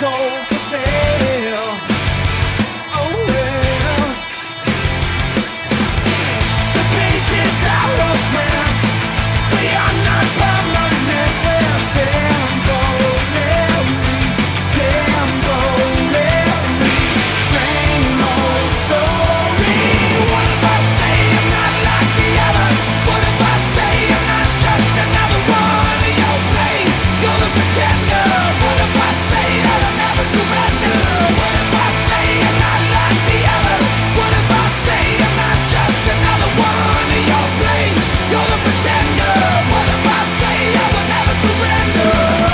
sold for sale. Oh well, the pages are a print. We are not permanent. Temporary, temporary. Same old story. What if I say I'm not like the others? What if I say I'm not just another one in your place? You're the pretender. What if I say that I'll never surrender? What if I say I'm not like the others? What if I say I'm not just another one in your place? You're the pretender. What if I say I will never surrender?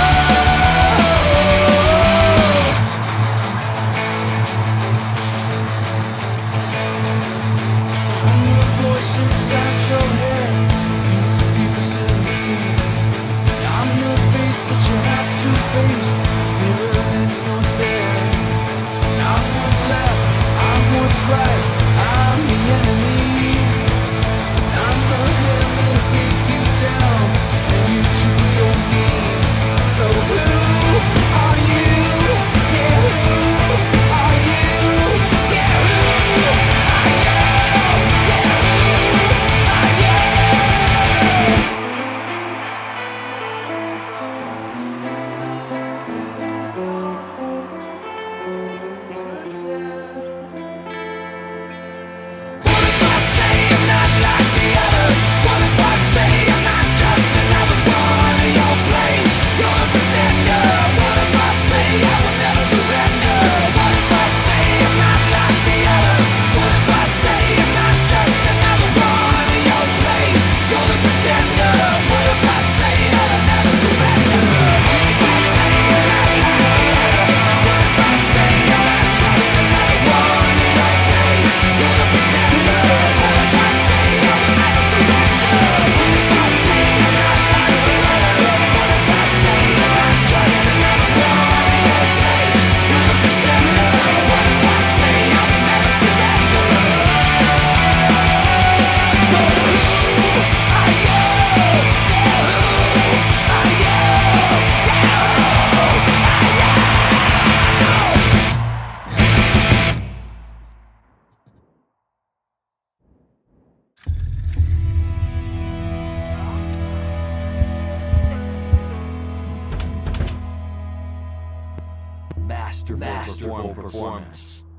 I'm the voice inside your head you refuse to hear. I'm the face that you have to face, mirror in your stare. I'm what's left, I'm what's right, I'm the enemy. I'm the hand that'll take you down and you to your knees. So who are you? Yeah, who are you? Yeah, who are you? Yeah, what if I say I'm not like the others? What if I say I'm not just another one in your place? You're the pretender. What if I say I will never surrender? What if I say I'm not like the others? What if I say I'm not just another one in your place? You're the pretender. What if I say I will never surrender? What if I say I'm not like the others? What if I say I'm not just another one in your place? You're the pretender. What if I say I will never surrender? What if I say I'm not like the others? What if I say I'm not just another one in your place? You're the pretender. What if I say I will never surrender? So who are you? Yeah, who are you? Masterful performance.